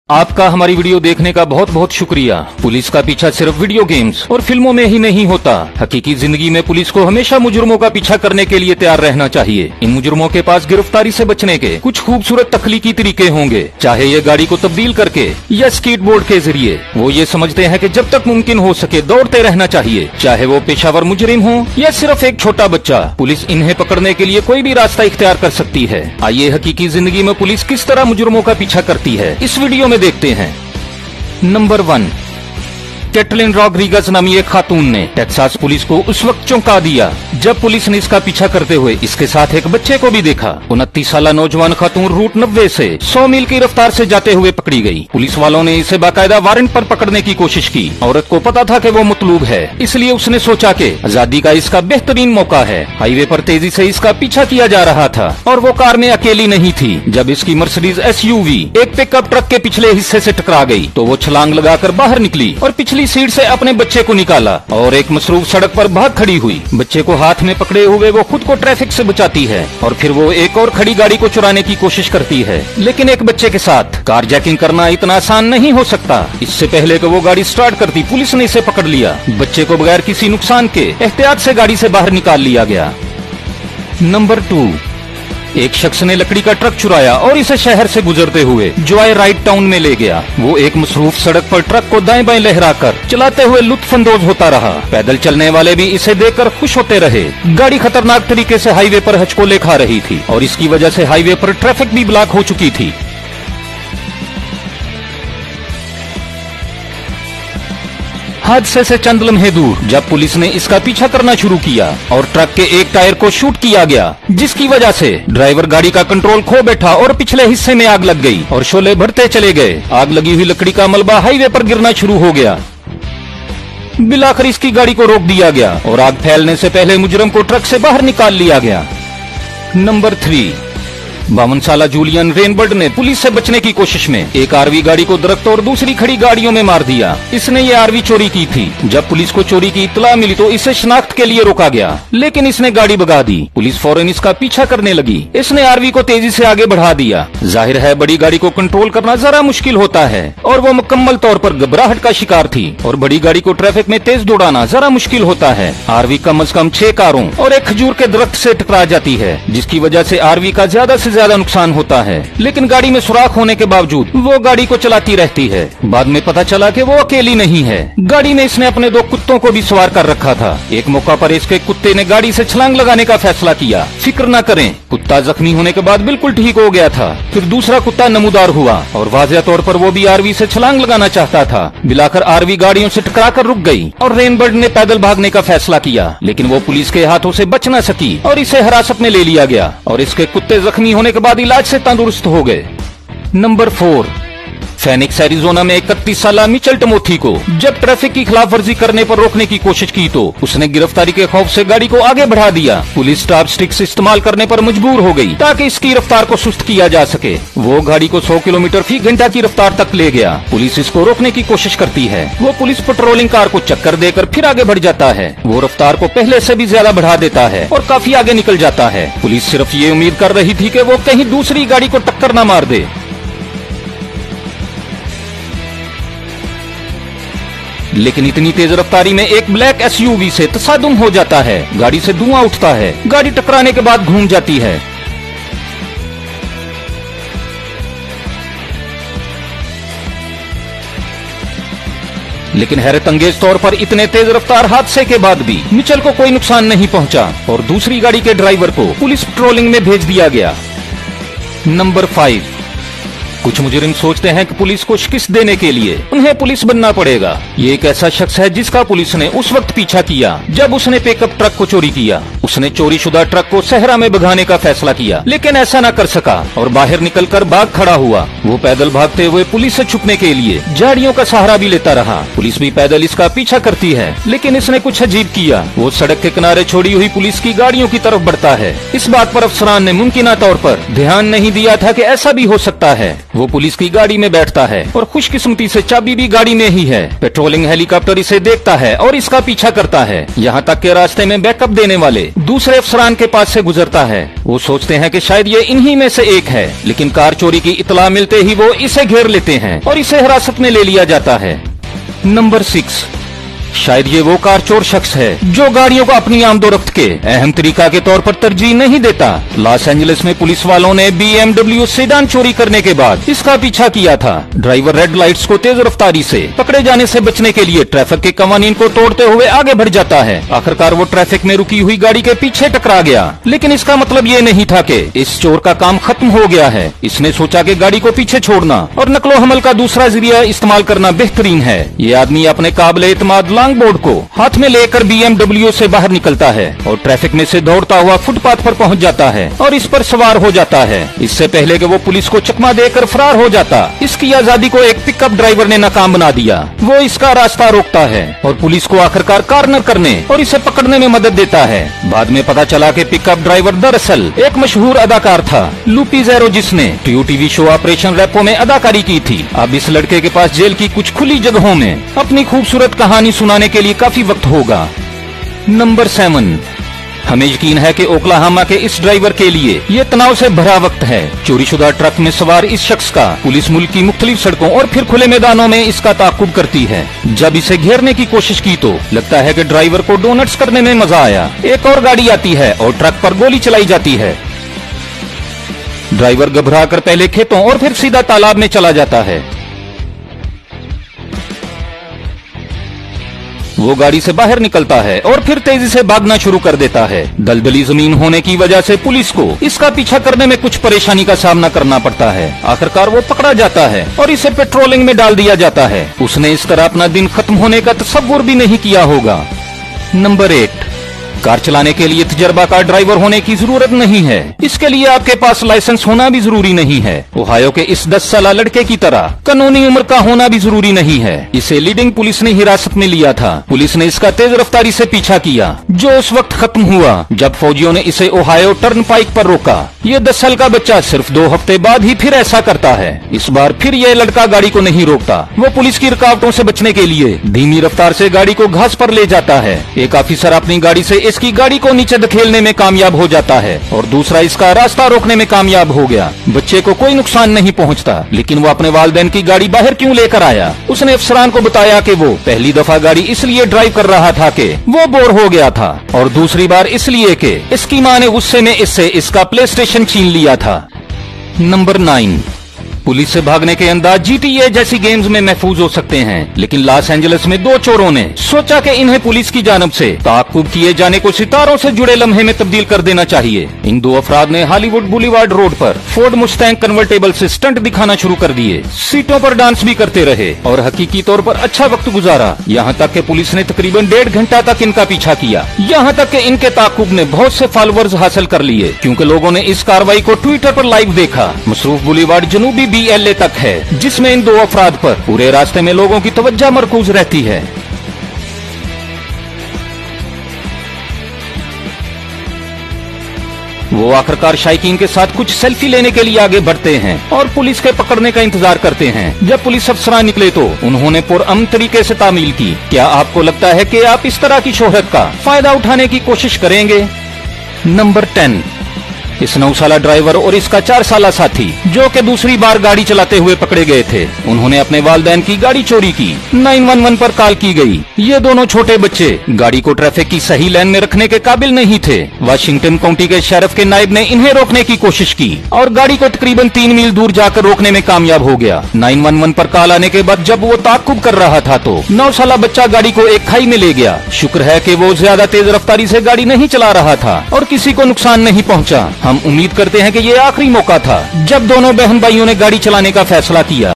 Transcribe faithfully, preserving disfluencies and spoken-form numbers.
आपका हमारी वीडियो देखने का बहुत बहुत शुक्रिया। पुलिस का पीछा सिर्फ वीडियो गेम्स और फिल्मों में ही नहीं होता। हकीकी जिंदगी में पुलिस को हमेशा मुजरिमों का पीछा करने के लिए तैयार रहना चाहिए। इन मुजरिमों के पास गिरफ्तारी से बचने के कुछ खूबसूरत तख्लीकी तरीके होंगे, चाहे ये गाड़ी को तब्दील करके या स्केटबोर्ड के जरिए। वो ये समझते हैं कि जब तक मुमकिन हो सके दौड़ते रहना चाहिए, चाहे वो पेशावर मुजरिम हो या सिर्फ एक छोटा बच्चा। पुलिस इन्हें पकड़ने के लिए कोई भी रास्ता इख्तियार कर सकती है। आइए हकीकी जिंदगी में पुलिस किस तरह मुजरिमों का पीछा करती है इस वीडियो में देखते हैं। नंबर वन, कैटलिन रॉड्रिगज नामी एक खातून ने टेक्सास पुलिस को उस वक्त चौंका दिया जब पुलिस ने इसका पीछा करते हुए इसके साथ एक बच्चे को भी देखा। उनतीस साल नौजवान खातून रूट नब्बे से सौ मील की रफ्तार से जाते हुए पकड़ी गई। पुलिस वालों ने इसे बाकायदा वारंट पर पकड़ने की कोशिश की। औरत को पता था कि वो मतलूब है, इसलिए उसने सोचा कि आजादी का इसका बेहतरीन मौका है। हाईवे पर तेजी से इसका पीछा किया जा रहा था और वो कार में अकेली नहीं थी। जब इसकी मर्सिडीज एसयूवी एक पिकअप ट्रक के पिछले हिस्से से टकरा गई तो वो छलांग लगाकर बाहर निकली और पिछली सीट से अपने बच्चे को निकाला और एक मसरूफ सड़क पर भाग खड़ी हुई। बच्चे को हाथ में पकड़े हुए वो खुद को ट्रैफिक से बचाती है और फिर वो एक और खड़ी गाड़ी को चुराने की कोशिश करती है। लेकिन एक बच्चे के साथ कारजैकिंग करना इतना आसान नहीं हो सकता। इससे पहले कि वो गाड़ी स्टार्ट करती, पुलिस ने इसे पकड़ लिया। बच्चे को बगैर किसी नुकसान के एहतियात से गाड़ी से बाहर निकाल लिया गया। नंबर टू, एक शख्स ने लकड़ी का ट्रक चुराया और इसे शहर से गुजरते हुए जॉय राइड टाउन में ले गया। वो एक मसरूफ सड़क पर ट्रक को दाएं बाएं लहराकर चलाते हुए लुत्फानंदोज होता रहा। पैदल चलने वाले भी इसे देखकर खुश होते रहे। गाड़ी खतरनाक तरीके से हाईवे पर हचकोले खा रही थी और इसकी वजह से हाईवे पर ट्रैफिक भी ब्लॉक हो चुकी थी। हादसे से चंद लम्हे दूर जब पुलिस ने इसका पीछा करना शुरू किया और ट्रक के एक टायर को शूट किया गया, जिसकी वजह से ड्राइवर गाड़ी का कंट्रोल खो बैठा और पिछले हिस्से में आग लग गई और शोले बढ़ते चले गए। आग लगी हुई लकड़ी का मलबा हाईवे पर गिरना शुरू हो गया। बिलाखिर इसकी गाड़ी को रोक दिया गया और आग फैलने से पहले मुजरिम को ट्रक से बाहर निकाल लिया गया। नंबर थ्री, बावन साला जूलियन रेनबर्ड ने पुलिस से बचने की कोशिश में एक आरवी गाड़ी को दरख्त और दूसरी खड़ी गाड़ियों में मार दिया। इसने ये आरवी चोरी की थी। जब पुलिस को चोरी की इत्तला मिली तो इसे शनाख्त के लिए रोका गया, लेकिन इसने गाड़ी भगा दी। पुलिस फौरन इसका पीछा करने लगी। इसने आरवी को तेजी से आगे बढ़ा दिया। जाहिर है बड़ी गाड़ी को कंट्रोल करना जरा मुश्किल होता है और वो मुकम्मल तौर पर घबराहट का शिकार थी और बड़ी गाड़ी को ट्रैफिक में तेज दौड़ाना जरा मुश्किल होता है। आरवी कम अज कम छह कारों और एक खजूर के दरख्त से टकरा जाती है, जिसकी वजह से आरवी का ज्यादा से ज्यादा नुकसान होता है। लेकिन गाड़ी में सुराख होने के बावजूद वो गाड़ी को चलाती रहती है। बाद में पता चला कि वो अकेली नहीं है। गाड़ी में इसने अपने दो कुत्तों को भी सवार कर रखा था। एक मौका पर इसके कुत्ते ने गाड़ी से छलांग लगाने का फैसला किया। फिक्र न करें, कुत्ता जख्मी होने के बाद बिल्कुल ठीक हो गया था। फिर दूसरा कुत्ता नमूदार हुआ और वाज़ेह तौर पर वो भी आरवी से छलांग लगाना चाहता था। मिलाकर आरवी गाड़ियों से टकरा कर रुक गई और रेनबर्ड ने पैदल भागने का फैसला किया, लेकिन वो पुलिस के हाथों से बच न सकी और इसे हिरासत में ले लिया गया और इसके कुत्ते जख्मी होने के बाद इलाज से तंदुरुस्त हो गए। नंबर फोर, फेनिक्स एरिजोना में इकतीस साल मिचेल टमोथी को जब ट्रैफिक की खिलाफ वर्जी करने पर रोकने की कोशिश की तो उसने गिरफ्तारी के खौफ से गाड़ी को आगे बढ़ा दिया। पुलिस स्टॉप स्टिक्स इस्तेमाल करने पर मजबूर हो गई ताकि इसकी रफ्तार को सुस्त किया जा सके। वो गाड़ी को सौ किलोमीटर फी घंटा की रफ्तार तक ले गया। पुलिस इसको रोकने की कोशिश करती है। वो पुलिस पेट्रोलिंग कार को चक्कर देकर फिर आगे बढ़ जाता है। वो रफ्तार को पहले से भी ज्यादा बढ़ा देता है और काफी आगे निकल जाता है। पुलिस सिर्फ ये उम्मीद कर रही थी कि वो कहीं दूसरी गाड़ी को टक्कर न मार दे। लेकिन इतनी तेज रफ्तारी में एक ब्लैक एसयूवी से तसादुम हो जाता है। गाड़ी से धुआं उठता है। गाड़ी टकराने के बाद घूम जाती है। लेकिन हैरत अंगेज तौर पर इतने तेज रफ्तार हादसे के बाद भी मिचेल को कोई नुकसान नहीं पहुंचा और दूसरी गाड़ी के ड्राइवर को पुलिस पेट्रोलिंग में भेज दिया गया। नंबर फाइव, कुछ मुजरिम सोचते हैं कि पुलिस को शिकस्त देने के लिए उन्हें पुलिस बनना पड़ेगा। ये एक ऐसा शख्स है जिसका पुलिस ने उस वक्त पीछा किया जब उसने पिकअप ट्रक को चोरी किया। उसने चोरी शुदा ट्रक को सहरा में भगाने का फैसला किया, लेकिन ऐसा न कर सका और बाहर निकलकर भाग खड़ा हुआ। वो पैदल भागते हुए पुलिस से छुपने के लिए झाड़ियों का सहारा भी लेता रहा। पुलिस भी पैदल इसका पीछा करती है, लेकिन इसने कुछ अजीब किया। वो सड़क के किनारे छोड़ी हुई पुलिस की गाड़ियों की तरफ बढ़ता है। इस बात पर अफसरान ने मुमकिन तौर पर ध्यान नहीं दिया था कि ऐसा भी हो सकता है। वो पुलिस की गाड़ी में बैठता है और खुशकिस्मती से चाबी भी गाड़ी में ही है। पेट्रोलिंग हेलीकॉप्टर इसे देखता है और इसका पीछा करता है, यहाँ तक के रास्ते में बैकअप देने वाले दूसरे अफसरान के पास से गुजरता है। वो सोचते हैं कि शायद ये इन्हीं में से एक है, लेकिन कार चोरी की इतला मिलते ही वो इसे घेर लेते हैं और इसे हिरासत में ले लिया जाता है। नंबर सिक्स, शायद ये वो कार चोर शख्स है जो गाड़ियों को अपनी आमदोरफ्त के अहम तरीका के तौर पर तरजीह नहीं देता। लॉस एंजलिस में पुलिस वालों ने बी एम डब्ल्यू सेडान चोरी करने के बाद इसका पीछा किया था। ड्राइवर रेड लाइट्स को तेज रफ्तारी से पकड़े जाने से बचने के लिए ट्रैफिक के कवानीन को तोड़ते हुए आगे बढ़ जाता है। आखिरकार वो ट्रैफिक में रुकी हुई गाड़ी के पीछे टकरा गया, लेकिन इसका मतलब ये नहीं था कि इस चोर का काम खत्म हो गया है। इसने सोचा कि गाड़ी को पीछे छोड़ना और नकलो हमल का दूसरा जरिया इस्तेमाल करना बेहतरीन है। ये आदमी अपने काबिल एतमाद बोर्ड को हाथ में लेकर बी एम डब्ल्यू से बाहर निकलता है और ट्रैफिक में से दौड़ता हुआ फुटपाथ पर पहुंच जाता है और इस पर सवार हो जाता है। इससे पहले कि वो पुलिस को चकमा देकर फरार हो जाता, इसकी आजादी को एक पिकअप ड्राइवर ने नाकाम बना दिया। वो इसका रास्ता रोकता है और पुलिस को आखिरकार कॉर्नर करने और इसे पकड़ने में मदद देता है। बाद में पता चला कि पिकअप ड्राइवर दरअसल एक मशहूर अदाकार था, लूपी ज़ेरो, जिसने टीयू टीवी शो ऑपरेशन रेपो में अदाकारी की थी। अब इस लड़के के पास जेल की कुछ खुली जगहों में अपनी खूबसूरत कहानी सुनाने के लिए काफी वक्त होगा। नंबर सेवन, हमें यकीन है कि ओक्लाहोमा के इस ड्राइवर के लिए ये तनाव से भरा वक्त है। चोरीशुदा ट्रक में सवार इस शख्स का पुलिस मुल्क की मुख्तलिफ सड़कों और फिर खुले मैदानों में इसका ताकुब करती है। जब इसे घेरने की कोशिश की तो लगता है कि ड्राइवर को डोनट्स करने में मजा आया। एक और गाड़ी आती है और ट्रक पर गोली चलाई जाती है। ड्राइवर घबरा कर पहले खेतों और फिर सीधा तालाब में चला जाता है। वो गाड़ी से बाहर निकलता है और फिर तेजी से भागना शुरू कर देता है। दलदली जमीन होने की वजह से पुलिस को इसका पीछा करने में कुछ परेशानी का सामना करना पड़ता है। आखिरकार वो पकड़ा जाता है और इसे पेट्रोलिंग में डाल दिया जाता है। उसने इस तरह अपना दिन खत्म होने का तसव्वुर भी नहीं किया होगा। नंबर एट, कार चलाने के लिए तजर्बाकार ड्राइवर होने की जरूरत नहीं है। इसके लिए आपके पास लाइसेंस होना भी जरूरी नहीं है। ओहायो के इस दस साल लड़के की तरह कानूनी उम्र का होना भी जरूरी नहीं है। इसे लीडिंग पुलिस ने हिरासत में लिया था। पुलिस ने इसका तेज रफ्तारी से पीछा किया, जो उस वक्त खत्म हुआ जब फौजियों ने इसे ओहायो टर्न पाइक पर रोका। ये दस साल का बच्चा सिर्फ दो हफ्ते बाद ही फिर ऐसा करता है। इस बार फिर यह लड़का गाड़ी को नहीं रोकता। वो पुलिस की रुकावटों से बचने के लिए धीमी रफ्तार से गाड़ी को घास पर ले जाता है। एक ऑफिसर अपनी गाड़ी से इसकी गाड़ी को नीचे धकेलने में कामयाब हो जाता है और दूसरा इसका रास्ता रोकने में कामयाब हो गया। बच्चे को कोई नुकसान नहीं पहुंचता, लेकिन वो अपने वालिदैन की गाड़ी बाहर क्यों लेकर आया? उसने अफसरान को बताया कि वो पहली दफा गाड़ी इसलिए ड्राइव कर रहा था कि वो बोर हो गया था, और दूसरी बार इसलिए कि इसकी माँ ने गुस्से में इससे इसका प्ले स्टेशन छीन लिया था। नंबर नाइन, पुलिस से भागने के अंदाज जी टी ए जैसी गेम्स में महफूज हो सकते हैं, लेकिन लॉस एंजलिस में दो चोरों ने सोचा कि इन्हें पुलिस की जानब से ताकुब किए जाने को सितारों से जुड़े लम्हे में तब्दील कर देना चाहिए। इन दो अफराद ने हॉलीवुड बुलीवार्ड रोड पर फोर्ड मुस्टैंग कन्वर्टेबल से स्टंट दिखाना शुरू कर दिए। सीटों पर डांस भी करते रहे और हकीकी तौर पर अच्छा वक्त गुजारा। यहाँ तक कि पुलिस ने तकरीबन डेढ़ घंटा तक इनका पीछा किया। यहाँ तक कि इनके ताकुब ने बहुत से फॉलोअर्स हासिल कर लिए, क्योंकि लोगों ने इस कार्रवाई को ट्विटर पर लाइव देखा। मसरूफ बुलीवार्ड जनूबी बी एल ए तक है, जिसमें इन दो अफराद पर पूरे रास्ते में लोगों की तवज्जो मरकूज रहती है। वो आखिरकार शायकीन के साथ कुछ सेल्फी लेने के लिए आगे बढ़ते हैं और पुलिस के पकड़ने का इंतजार करते हैं। जब पुलिस अफसरान निकले तो उन्होंने पुरअमन तरीके से तामील की। क्या आपको लगता है कि आप इस तरह की शोहरत का फायदा उठाने की कोशिश करेंगे? नंबर टेन, इस नौ साला ड्राइवर और इसका चार साला साथी जो कि दूसरी बार गाड़ी चलाते हुए पकड़े गए थे, उन्होंने अपने वालिदैन की गाड़ी चोरी की। नाइन वन वन पर कॉल की गई। ये दोनों छोटे बच्चे गाड़ी को ट्रैफिक की सही लाइन में रखने के काबिल नहीं थे। वाशिंगटन काउंटी के शेरिफ के नायब ने इन्हें रोकने की कोशिश की और गाड़ी को तकरीबन तीन मील दूर जाकर रोकने में कामयाब हो गया। नाइन वन वन पर कॉल आने के बाद जब वो ताकुब कर रहा था तो नौ साला बच्चा गाड़ी को एक खाई में ले गया। शुक्र है कि वो ज्यादा तेज रफ्तारी से गाड़ी नहीं चला रहा था और किसी को नुकसान नहीं पहुंचा। हम उम्मीद करते हैं कि ये आखिरी मौका था जब दोनों बहन भाइयों ने गाड़ी चलाने का फैसला किया।